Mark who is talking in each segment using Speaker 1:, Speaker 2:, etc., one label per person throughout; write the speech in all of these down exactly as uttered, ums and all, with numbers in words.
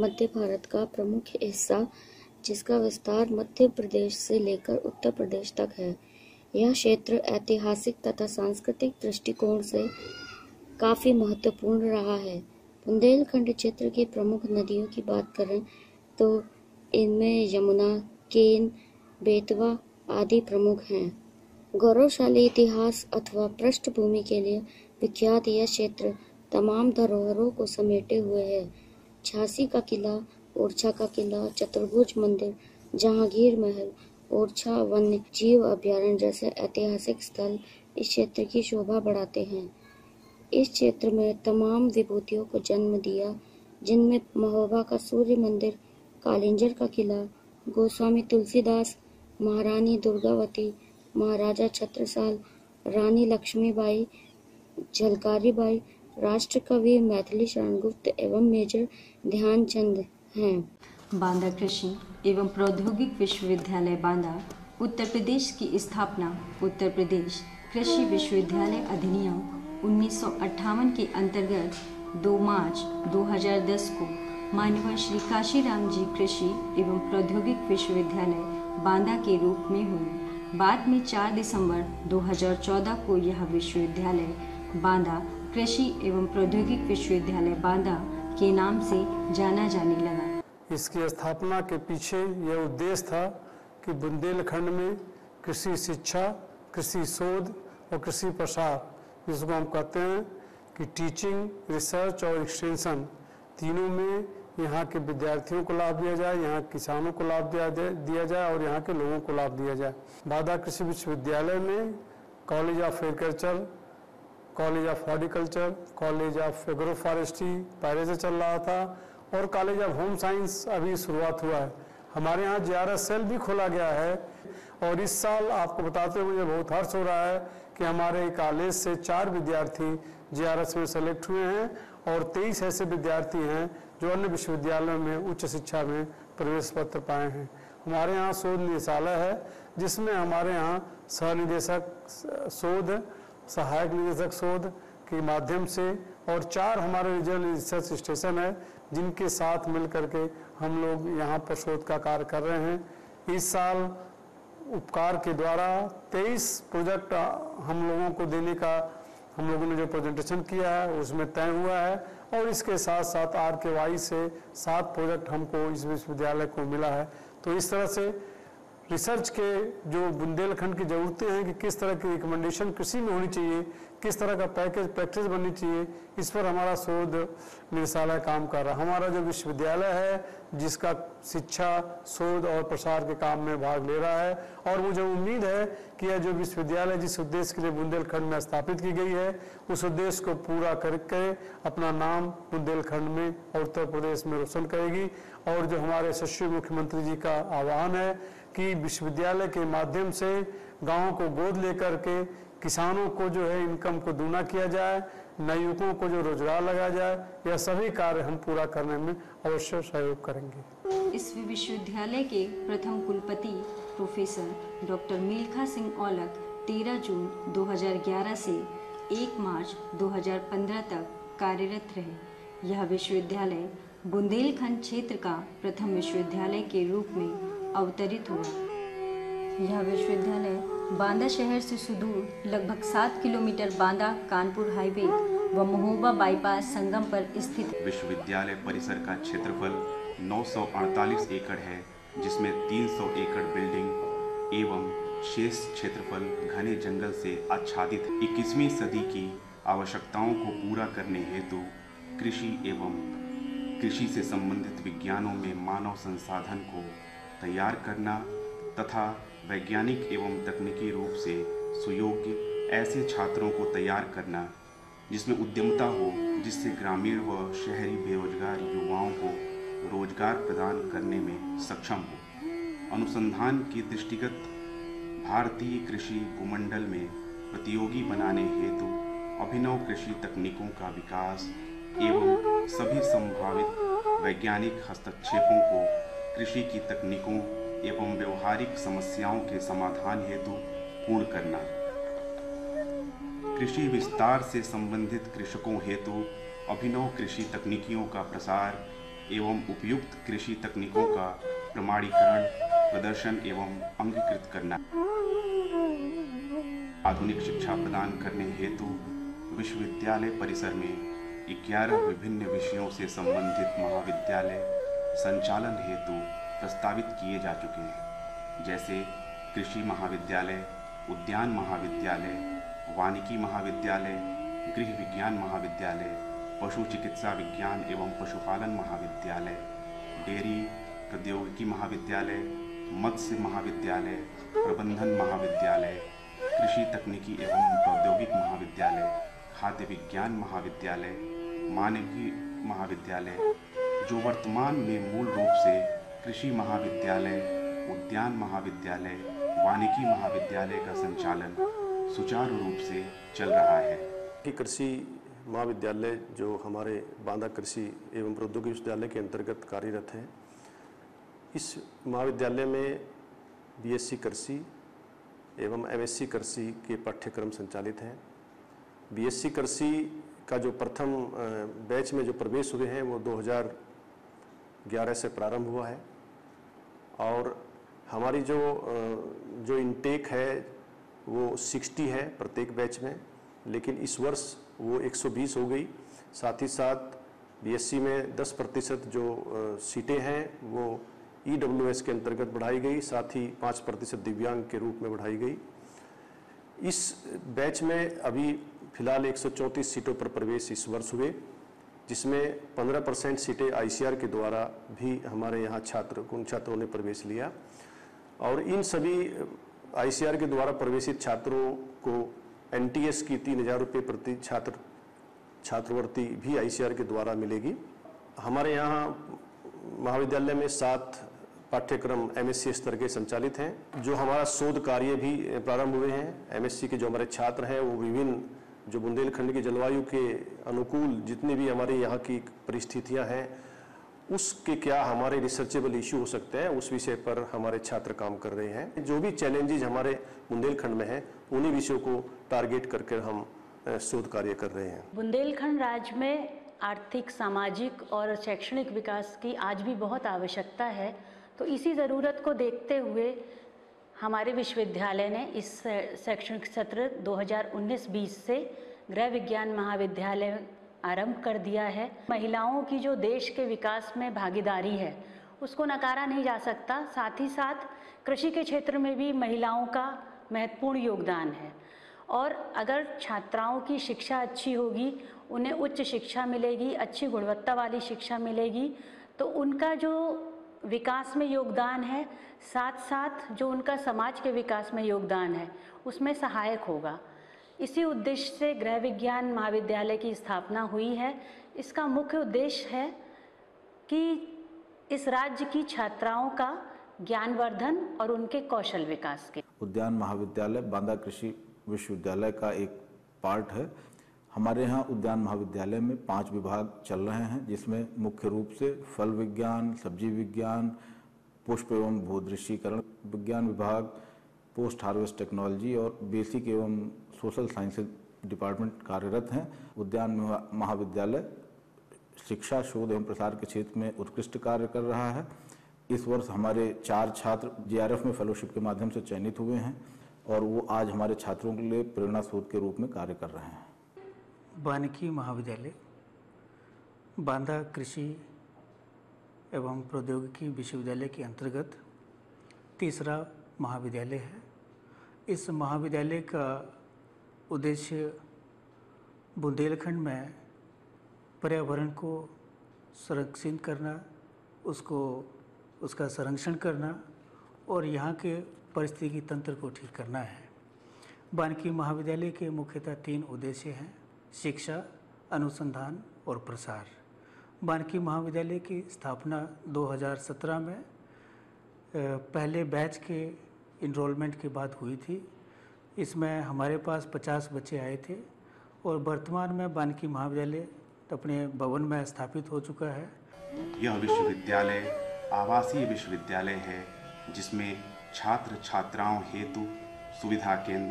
Speaker 1: मध्य भारत का प्रमुख हिस्सा, जिसका विस्तार मध्य प्रदेश से लेकर उत्तर प्रदेश तक है। यह क्षेत्र ऐतिहासिक तथा सांस्कृतिक दृष्टिकोण से काफ़ी महत्वपूर्ण रहा है। बुंदेलखंड क्षेत्र की प्रमुख नदियों की बात करें तो इनमें यमुना, केन, बेतवा आदि प्रमुख हैं। गौरवशाली इतिहास अथवा पृष्ठभूमि के लिए विख्यात यह क्षेत्र तमाम धरोहरों को समेटे हुए है। झांसी का किला, ओरछा का किला, चतुर्भुज मंदिर, जहांगीर महल, ओरछा वन्य जीव अभयारण्य जैसे ऐतिहासिक स्थल इस क्षेत्र की शोभा बढ़ाते हैं। इस क्षेत्र में तमाम विभूतियों को जन्म दिया, जिनमें महोबा का सूर्य मंदिर, कालिंजर का किला, गोस्वामी तुलसीदास, महारानी दुर्गावती, महाराजा छत्रसाल, रानी लक्ष्मीबाई, झलकारी बाई, राष्ट्र कवि मैथिली शरण गुप्त एवं मेजर ध्यानचंद हैं।
Speaker 2: बांदा कृषि एवं प्रौद्योगिक विश्वविद्यालय बांदा उत्तर प्रदेश की स्थापना उत्तर प्रदेश कृषि विश्वविद्यालय अधिनियम उन्नीस सौ अट्ठावन के अंतर्गत दो मार्च दो हज़ार दस को माननीय श्री काशीराम जी कृषि एवं प्रौद्योगिक विश्वविद्यालय बांदा के रूप में हुई। बाद में चार दिसंबर दो हज़ार चौदह को यह विश्वविद्यालय बांदा कृषि एवं प्रौद्योगिक विश्वविद्यालय बांदा के नाम से जाना जाने लगा।
Speaker 3: इसकी स्थापना के पीछे यह उद्देश्य था कि बुंदेलखंड में कृषि शिक्षा, कृषि शोध और कृषि प्रसार, जिसको हम कहते हैं कि टीचिंग, रिसर्च और एक्सटेंशन, तीनों में यहाँ के विद्यार्थियों को लाभ दिया जाए, यहाँ किसानों को लाभ दिया दिया जाए और यहाँ के लोगों को लाभ दिया जाए। बांदा कृषि विश्वविद्यालय में college of agriculture, college of horticulture, college of agro forestry पहले से चल रहा था और कॉलेज ऑफ होम साइंस अभी शुरुआत हुआ है। हमारे यहाँ जी आर एस सेल भी खोला गया है और इस साल आपको बताते हुए मुझे बहुत हर्ष हो रहा है कि हमारे कॉलेज से चार विद्यार्थी जी आर एस में सेलेक्ट हुए हैं और तेईस ऐसे विद्यार्थी हैं जो अन्य विश्वविद्यालयों में उच्च शिक्षा में प्रवेश पत्र पाए हैं। हमारे यहाँ शोध निदेशालय है, जिसमें हमारे यहाँ सह निदेशक शोध, सहायक निदेशक शोध के माध्यम से और चार हमारे रीजनल रिसर्च स्टेशन है, जिनके साथ मिल करके हम लोग यहाँ पर शोध का कार्य कर रहे हैं। इस साल उपकार के द्वारा तेईस प्रोजेक्ट हम लोगों को देने का हम लोगों ने जो प्रेजेंटेशन किया है उसमें तय हुआ है और इसके साथ साथ आर के वाई से सात प्रोजेक्ट हमको इस विश्वविद्यालय को मिला है। तो इस तरह से रिसर्च के जो बुंदेलखंड की ज़रूरतें हैं कि किस तरह की रिकमेंडेशन कृषि में होनी चाहिए, किस तरह का पैकेज प्रैक्टिस बननी चाहिए, इस पर हमारा शोध निदेशालय काम कर रहा है। हमारा जो विश्वविद्यालय है जिसका शिक्षा, शोध और प्रसार के काम में भाग ले रहा है और मुझे उम्मीद है कि यह जो विश्वविद्यालय जिस उद्देश्य के लिए बुंदेलखंड में स्थापित की गई है उस उद्देश्य को पूरा करके अपना नाम बुंदेलखंड में और उत्तर प्रदेश में रोशन करेगी। और जो हमारे यशस्वी मुख्यमंत्री जी का आह्वान है कि विश्वविद्यालय के माध्यम से गाँव को गोद लेकर के किसानों को जो है इनकम को दूना किया जाए, नवयुवकों को जो रोजगार लगाया जाए, यह सभी कार्य हम पूरा करने में अवश्य सहयोग करेंगे।
Speaker 2: इस विश्वविद्यालय के प्रथम कुलपति प्रोफेसर डॉक्टर मिल्खा सिंह औलख तेरह जून दो हज़ार ग्यारह से एक मार्च दो हज़ार पंद्रह तक कार्यरत रहे। यह विश्वविद्यालय बुंदेलखंड क्षेत्र का प्रथम विश्वविद्यालय के रूप में अवतरित हुआ। यह विश्वविद्यालय बांदा शहर से सुदूर लगभग सात किलोमीटर बांदा कानपुर हाईवे व महोबा बाईपास संगम पर स्थित।
Speaker 4: विश्वविद्यालय परिसर का क्षेत्रफल नौ सौ अड़तालीस एकड़ है, जिसमें तीन सौ एकड़ बिल्डिंग एवं शेष क्षेत्रफल घने जंगल से आच्छादित है। इक्कीसवीं सदी की आवश्यकताओं को पूरा करने हेतु कृषि एवं कृषि से संबंधित विज्ञानों में मानव संसाधन को तैयार करना तथा वैज्ञानिक एवं तकनीकी रूप से सुयोग्य ऐसे छात्रों को तैयार करना जिसमें उद्यमता हो, जिससे ग्रामीण व शहरी बेरोजगार युवाओं को रोजगार प्रदान करने में सक्षम हो। अनुसंधान की दृष्टिगत भारतीय कृषि भूमंडल में प्रतियोगी बनाने हेतु अभिनव कृषि तकनीकों का विकास एवं सभी संभावित वैज्ञानिक हस्तक्षेपों को कृषि की तकनीकों एवं व्यवहारिक समस्याओं के समाधान हेतु पूर्ण करना। कृषि विस्तार से संबंधित कृषकों हेतु अभिनव कृषि तकनीकियों का प्रसार एवं उपयुक्त कृषि तकनीकों का प्रमाणीकरण, प्रदर्शन एवं अंगीकृत करना। आधुनिक शिक्षा प्रदान करने हेतु विश्वविद्यालय परिसर में ग्यारह विभिन्न विषयों से संबंधित महाविद्यालय संचालन हेतु प्रस्तावित किए जा चुके हैं, जैसे कृषि महाविद्यालय, उद्यान महाविद्यालय, वानिकी महाविद्यालय, गृह विज्ञान महाविद्यालय, पशु चिकित्सा विज्ञान एवं पशुपालन महाविद्यालय, डेयरी प्रौद्योगिकी महाविद्यालय, मत्स्य महाविद्यालय, प्रबंधन महाविद्यालय, कृषि तकनीकी एवं प्रौद्योगिक महाविद्यालय, खाद्य विज्ञान महाविद्यालय, मानविकी महाविद्यालय, जो वर्तमान में मूल रूप से कृषि महाविद्यालय, उद्यान महाविद्यालय, वानिकी महाविद्यालय का संचालन सुचारू रूप से चल रहा है।
Speaker 5: कृषि महाविद्यालय जो हमारे बांदा कृषि एवं प्रौद्योगिकी विश्वविद्यालय के अंतर्गत कार्यरत है, इस महाविद्यालय में बीएससी कृषि एवं एमएससी कृषि के पाठ्यक्रम संचालित हैं। बीएससी कृषि का जो प्रथम बैच में जो प्रवेश हुए हैं वो दो हज़ार ग्यारह से प्रारंभ हुआ है और हमारी जो जो इनटेक है वो साठ है प्रत्येक बैच में, लेकिन इस वर्ष वो एक सौ बीस हो गई। साथ ही साथ बीएससी में दस प्रतिशत जो सीटें हैं वो ईडब्ल्यूएस के अंतर्गत बढ़ाई गई, साथ ही पाँच प्रतिशत दिव्यांग के रूप में बढ़ाई गई। इस बैच में अभी फिलहाल एक सौ चौंतीस सीटों पर प्रवेश इस वर्ष हुए, जिसमें पंद्रह परसेंट सीटें आईसीआर के द्वारा भी हमारे यहाँ छात्र उन छात्रों ने प्रवेश लिया और इन सभी आईसीआर के द्वारा प्रवेशित छात्रों को एनटीएस की तीन हजार रुपये प्रति छात्र छात्रवृत्ति भी आईसीआर के द्वारा मिलेगी। हमारे यहाँ महाविद्यालय में सात पाठ्यक्रम एमएससी स्तर के संचालित हैं, जो हमारा शोध कार्य भी प्रारंभ हुए हैं। एमएससी के जो हमारे छात्र हैं वो विभिन्न जो बुंदेलखंड की जलवायु के अनुकूल जितनी भी हमारे यहाँ की परिस्थितियाँ हैं उसके क्या हमारे रिसर्चेबल इश्यू हो सकते हैं, उस विषय पर हमारे छात्र काम कर रहे हैं। जो भी चैलेंजेस हमारे बुंदेलखंड में हैं उन्हीं विषयों को टारगेट करके हम शोध कार्य कर रहे हैं।
Speaker 6: बुंदेलखंड राज्य में आर्थिक, सामाजिक और शैक्षणिक विकास की आज भी बहुत आवश्यकता है, तो इसी ज़रूरत को देखते हुए हमारे विश्वविद्यालय ने इस शैक्षणिक सत्र दो हज़ार उन्नीस बीस से गृह विज्ञान महाविद्यालय आरंभ कर दिया है। महिलाओं की जो देश के विकास में भागीदारी है उसको नकारा नहीं जा सकता, साथ ही साथ कृषि के क्षेत्र में भी महिलाओं का महत्वपूर्ण योगदान है और अगर छात्राओं की शिक्षा अच्छी होगी, उन्हें उच्च शिक्षा मिलेगी, अच्छी गुणवत्ता वाली शिक्षा मिलेगी, तो उनका जो विकास में योगदान है साथ साथ जो उनका समाज के विकास में योगदान है उसमें सहायक होगा। इसी उद्देश्य से गृह विज्ञान महाविद्यालय की स्थापना हुई है। इसका मुख्य उद्देश्य है कि इस राज्य की छात्राओं का ज्ञानवर्धन और उनके कौशल विकास के।
Speaker 7: उद्यान महाविद्यालय बांदा कृषि विश्वविद्यालय का एक पार्ट है। हमारे यहाँ उद्यान महाविद्यालय में पांच विभाग चल रहे हैं, जिसमें मुख्य रूप से फल विज्ञान, सब्जी विज्ञान, पुष्प एवं भूदृश्यीकरण विज्ञान विभाग, पोस्ट हार्वेस्ट टेक्नोलॉजी और बेसिक एवं सोशल साइंसेज डिपार्टमेंट कार्यरत हैं। उद्यान महाविद्यालय शिक्षा, शोध एवं प्रसार के क्षेत्र में उत्कृष्ट कार्य कर रहा है। इस वर्ष हमारे चार छात्र जेआरएफ में फेलोशिप के माध्यम से चयनित हुए हैं और वो आज हमारे छात्रों के लिए प्रेरणा स्रोत के रूप में कार्य कर रहे हैं।
Speaker 8: वानिकी महाविद्यालय बांदा कृषि एवं प्रौद्योगिकी विश्वविद्यालय के अंतर्गत तीसरा महाविद्यालय है। इस महाविद्यालय का उद्देश्य बुंदेलखंड में पर्यावरण को संरक्षित करना, उसको उसका संरक्षण करना और यहाँ के पारिस्थितिकी तंत्र को ठीक करना है। वानिकी महाविद्यालय के मुख्यतः तीन उद्देश्य हैं: शिक्षा, अनुसंधान और प्रसार। वानिकी महाविद्यालय की स्थापना दो हज़ार सत्रह में पहले बैच के इनरोलमेंट के बाद हुई थी। इसमें हमारे पास पचास बच्चे आए थे और वर्तमान में वानिकी महाविद्यालय अपने भवन में स्थापित हो चुका है।
Speaker 4: यह विश्वविद्यालय आवासीय विश्वविद्यालय है, जिसमें छात्र छात्राओं हेतु सुविधा केंद्र,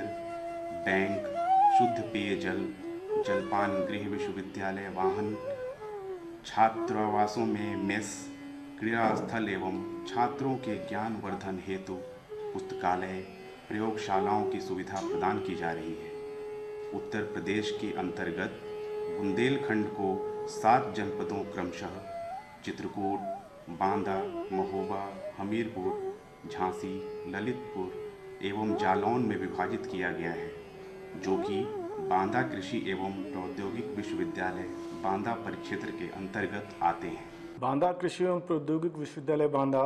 Speaker 4: बैंक, शुद्ध पेयजल, जलपान गृह, विश्वविद्यालय वाहन, छात्रावासों में मेस, क्रीड़ा स्थल एवं छात्रों के ज्ञानवर्धन हेतु पुस्तकालय, प्रयोगशालाओं की सुविधा प्रदान की जा रही है। उत्तर प्रदेश के अंतर्गत बुंदेलखंड को सात जनपदों क्रमशः चित्रकूट, बांदा, महोबा, हमीरपुर, झांसी, ललितपुर एवं जालौन में विभाजित किया गया है, जो कि बांदा कृषि एवं प्रौद्योगिक विश्वविद्यालय बांदा परिक्षेत्र के अंतर्गत आते हैं।
Speaker 9: बांदा कृषि एवं प्रौद्योगिक विश्वविद्यालय बांदा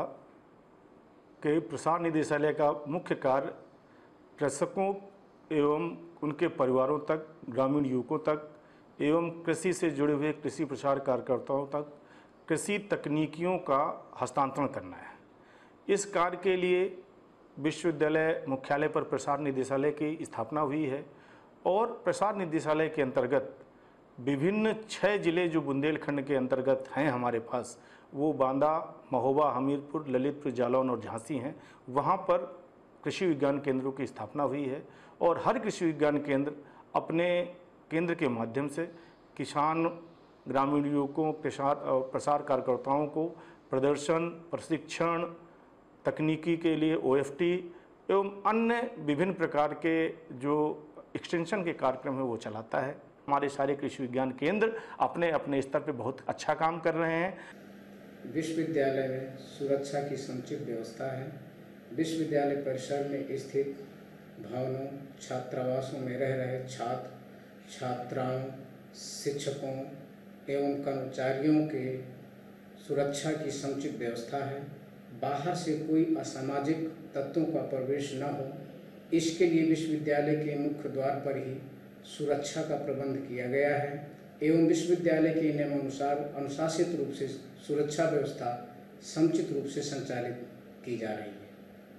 Speaker 9: के प्रसार निदेशालय का मुख्य कार्य कृषकों एवं उनके परिवारों तक, ग्रामीण युवकों तक एवं कृषि से जुड़े हुए कृषि प्रसार कार्यकर्ताओं तक कृषि तकनीकियों का हस्तांतरण करना है। इस कार्य के लिए विश्वविद्यालय मुख्यालय पर प्रसार निदेशालय की स्थापना हुई है और प्रसार निदेशालय के अंतर्गत विभिन्न छः जिले जो बुंदेलखंड के अंतर्गत हैं हमारे पास, वो बांदा, महोबा, हमीरपुर, ललितपुर, जालौन और झांसी हैं। वहाँ पर कृषि विज्ञान केंद्रों की स्थापना हुई है और हर कृषि विज्ञान केंद्र अपने केंद्र के माध्यम से किसान, ग्रामीण युवकों, प्रसार प्रसार कार्यकर्ताओं को प्रदर्शन, प्रशिक्षण, तकनीकी के लिए ओ एफ टी एवं अन्य विभिन्न प्रकार के जो एक्सटेंशन के कार्यक्रम है वो चलाता है। हमारे सारे कृषि विज्ञान केंद्र अपने अपने स्तर पर बहुत अच्छा काम कर रहे हैं।
Speaker 10: विश्वविद्यालय में सुरक्षा की समुचित व्यवस्था है। विश्वविद्यालय परिसर में स्थित भवनों, छात्रावासों में रह रहे छात्र, छात्राओं, शिक्षकों एवं कर्मचारियों के सुरक्षा की समुचित व्यवस्था है। बाहर से कोई असामाजिक तत्वों का प्रवेश न हो, इसके लिए विश्वविद्यालय के मुख्य द्वार पर ही सुरक्षा का प्रबंध किया गया है एवं विश्वविद्यालय के नियमानुसार अनुशासित रूप से सुरक्षा व्यवस्था समुचित रूप से संचालित की जा रही है।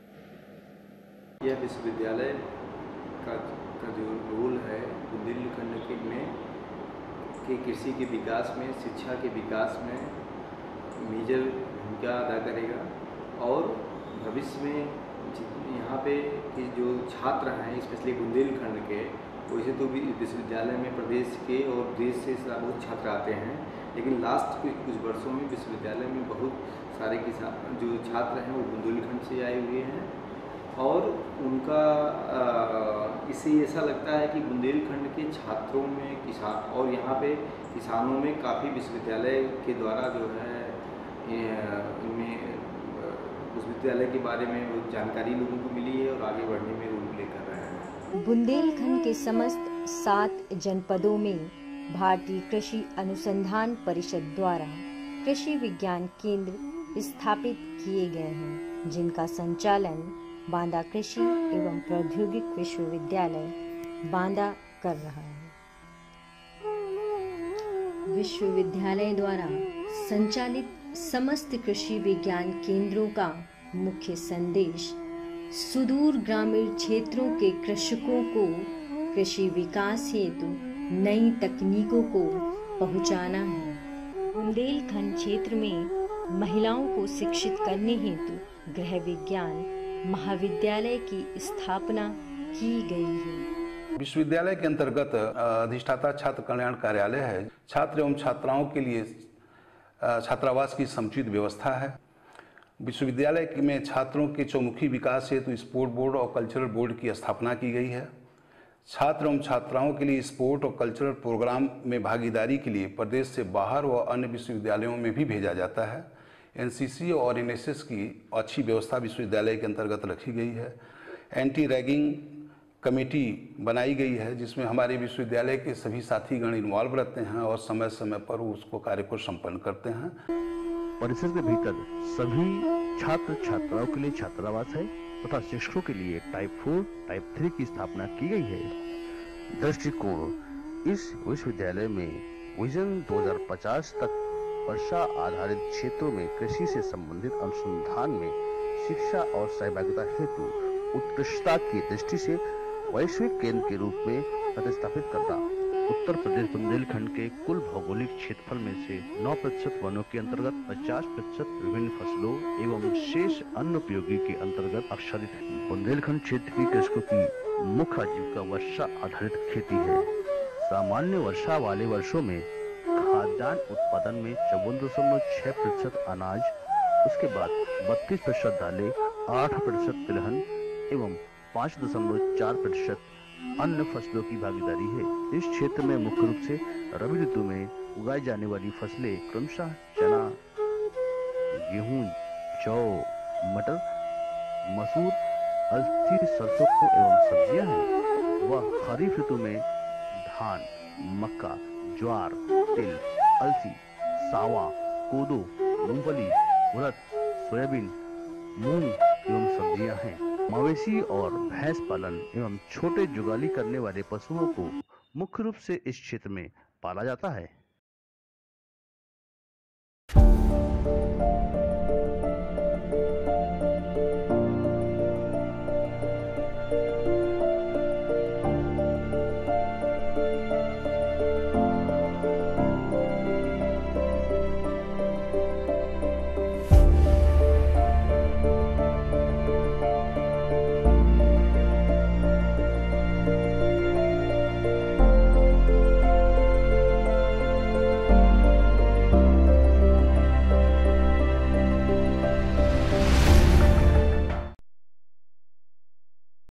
Speaker 11: यह विश्वविद्यालय का, का जो रोल है बुंदेलखंड के में के कृषि के विकास में, शिक्षा के विकास में मेजर भूमिका अदा करेगा और भविष्य में यहाँ पे कि जो छात्र हैं स्पेशली बुंदेलखंड के, वैसे तो भी विश्वविद्यालय में प्रदेश के और देश से बहुत छात्र आते हैं, लेकिन लास्ट कुछ कुछ वर्षों में विश्वविद्यालय में बहुत सारे किसान जो छात्र हैं वो बुंदेलखंड से आए हुए हैं और उनका इससे ऐसा लगता है कि बुंदेलखंड के छात्रों में किसान और यहाँ पे किसानों में काफ़ी विश्वविद्यालय के द्वारा जो है इनमें विश्वविद्यालय के बारे में बहुत जानकारी लोगों को मिली है और आगे बढ़ने में रोल प्ले कर रहे हैं।
Speaker 2: बुंदेलखंड के समस्त सात जनपदों में भारतीय कृषि अनुसंधान परिषद द्वारा कृषि विज्ञान केंद्र स्थापित किए गए हैं, जिनका संचालन बांदा कृषि एवं प्रौद्योगिक विश्वविद्यालय बांदा कर रहा है। विश्वविद्यालय द्वारा संचालित समस्त कृषि विज्ञान केंद्रों का मुख्य संदेश सुदूर ग्रामीण क्षेत्रों के कृषकों को कृषि विकास हेतु नई तकनीकों को पहुंचाना है। बुंदेलखंड क्षेत्र में महिलाओं को शिक्षित करने हेतु गृह विज्ञान महाविद्यालय की स्थापना की गई है।
Speaker 12: विश्वविद्यालय के अंतर्गत अधिष्ठाता छात्र कल्याण कार्यालय है। छात्र एवं छात्राओं के लिए छात्रावास की समुचित व्यवस्था है। विश्वविद्यालय में छात्रों के चौमुखी विकास हेतु स्पोर्ट बोर्ड और कल्चरल बोर्ड की स्थापना की गई है। छात्र एवं छात्राओं के लिए स्पोर्ट और कल्चरल प्रोग्राम में भागीदारी के लिए प्रदेश से बाहर व अन्य विश्वविद्यालयों में भी भेजा जाता है। एन सी सी और एन एस एस की अच्छी व्यवस्था विश्वविद्यालय के अंतर्गत रखी गई है। एंटी रैगिंग कमेटी बनाई गई है, जिसमें हमारे विश्वविद्यालय के सभी साथीगण इन्वॉल्व रहते हैं और समय समय पर उसको कार्य को संपन्न करते हैं।
Speaker 13: परिसर के भीतर सभी छात्र छात्राओं के लिए छात्रावास है तथा शिक्षकों के लिए टाइप फोर टाइप थ्री की स्थापना की गई है। दृष्टिकोण इस विश्वविद्यालय में विजन दो हज़ार पचास तक वर्षा आधारित क्षेत्रों में कृषि से संबंधित अनुसंधान में शिक्षा और सहभागिता हेतु उत्कृष्टता की दृष्टि से वैश्विक केंद्र के रूप में प्रतिस्थापित करना। उत्तर प्रदेश बुंदेलखंड के कुल भौगोलिक क्षेत्रफल में से नौ प्रतिशत वनों के अंतर्गत पचास प्रतिशत विभिन्न फसलों एवं शेष अन्य उपयोगी के अंतर्गत आच्छादित है। बुंदेलखंड क्षेत्र की कृषकों की मुख्य आजीविका वर्षा आधारित खेती है। सामान्य वर्षा वाले वर्षों में खाद्यान्न उत्पादन में चौवन दशमलव छह प्रतिशत अनाज, उसके बाद बत्तीस प्रतिशत दालें, आठ प्रतिशत तिलहन एवं पाँच दशमलव चार प्रतिशत अन्य फसलों की भागीदारी है। इस क्षेत्र में मुख्य रूप से रबी ऋतु में उगाई जाने वाली फसलें क्रमशः चना, गेहूं, जौ, मटर, मसूर, अलसी, सरसों एवं सब्जियां हैं। वह खरीफ ऋतु में धान, मक्का, ज्वार, तिल, अलसी, सावा, कोदो, मूंगफली, उड़द, सोयाबीन, मूंग एवं सब्जियां हैं। मवेशी और भैंस पालन एवं छोटे जुगाली करने वाले पशुओं को मुख्य रूप से इस क्षेत्र में पाला जाता है।